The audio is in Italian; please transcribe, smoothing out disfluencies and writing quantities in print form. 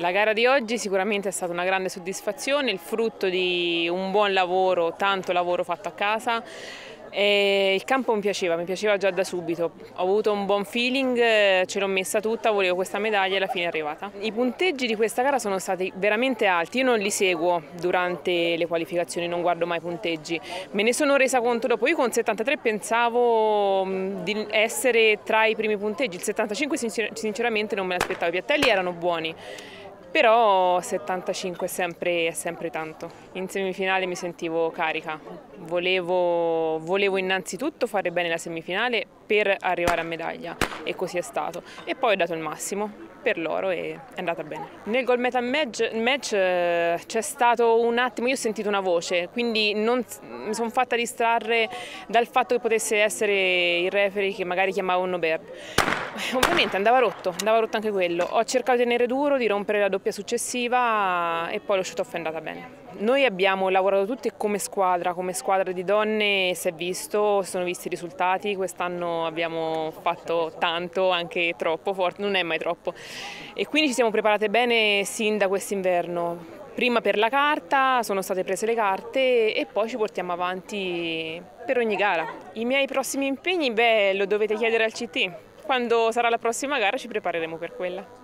La gara di oggi sicuramente è stata una grande soddisfazione, il frutto di un buon lavoro, tanto lavoro fatto a casa. E il campo mi piaceva già da subito, ho avuto un buon feeling, ce l'ho messa tutta, volevo questa medaglia e alla fine è arrivata. I punteggi di questa gara sono stati veramente alti, io non li seguo durante le qualificazioni, non guardo mai i punteggi, me ne sono resa conto dopo, io con 73 pensavo di essere tra i primi punteggi, il 75 sinceramente non me l'aspettavo, i piattelli erano buoni. Però 75 è sempre tanto. In semifinale mi sentivo carica, volevo innanzitutto fare bene la semifinale per arrivare a medaglia e così è stato. E poi ho dato il massimo per l'oro e è andata bene. Nel goal medal match c'è stato un attimo, io ho sentito una voce, quindi mi sono fatta distrarre dal fatto che potesse essere il referee che magari chiamava un no bird. Ovviamente andava rotto anche quello. Ho cercato di tenere duro, di rompere la doppia successiva e poi lo shoot-off è andata bene. Noi abbiamo lavorato tutti come squadra di donne, si sono visti i risultati, quest'anno abbiamo fatto tanto, anche troppo forte, non è mai troppo. E quindi ci siamo preparate bene sin da quest'inverno. Prima per la carta, sono state prese le carte e poi ci portiamo avanti per ogni gara. I miei prossimi impegni, lo dovete chiedere al CT. Quando sarà la prossima gara ci prepareremo per quella.